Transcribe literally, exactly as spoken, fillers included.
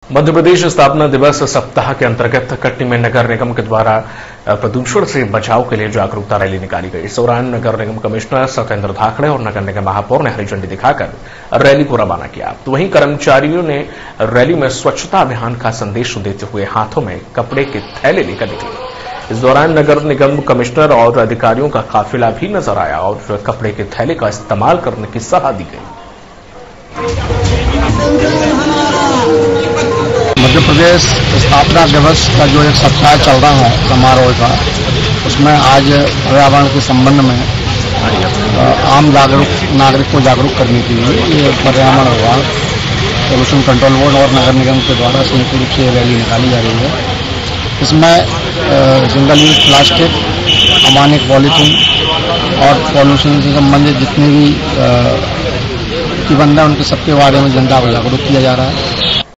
मध्य प्रदेश स्थापना दिवस सप्ताह के अंतर्गत कटनी में नगर निगम के द्वारा प्रदूषण से बचाव के लिए जागरूकता रैली निकाली गई। इस दौरान नगर निगम कमिश्नर सत्येंद्र धाकड़े और नगर निगम महापौर ने हरी झंडी दिखाकर रैली को रवाना किया। तो वहीं कर्मचारियों ने रैली में स्वच्छता अभियान का संदेश देते हुए हाथों में कपड़े के थैले लेकर निकले। इस दौरान नगर निगम कमिश्नर और अधिकारियों का काफिला भी नजर आया और कपड़े के थैले का इस्तेमाल करने की सलाह दी गई। मध्य प्रदेश स्थापना दिवस का जो एक सप्ताह चल रहा है समारोह का, उसमें आज पर्यावरण के संबंध में आम जागरूक नागरिक को जागरूक करने के लिए ये पर्यावरण विभाग, पोल्यूशन कंट्रोल बोर्ड और नगर निगम के द्वारा संयुक्त रूप से रैली निकाली जा रही है। इसमें सिंगल यूज प्लास्टिक, अमानक पॉलीथीन और पॉल्यूशन से संबंधित जितने भी प्रतिबंध है उनके सबके बारे में जनता को जागरूक किया जा रहा है।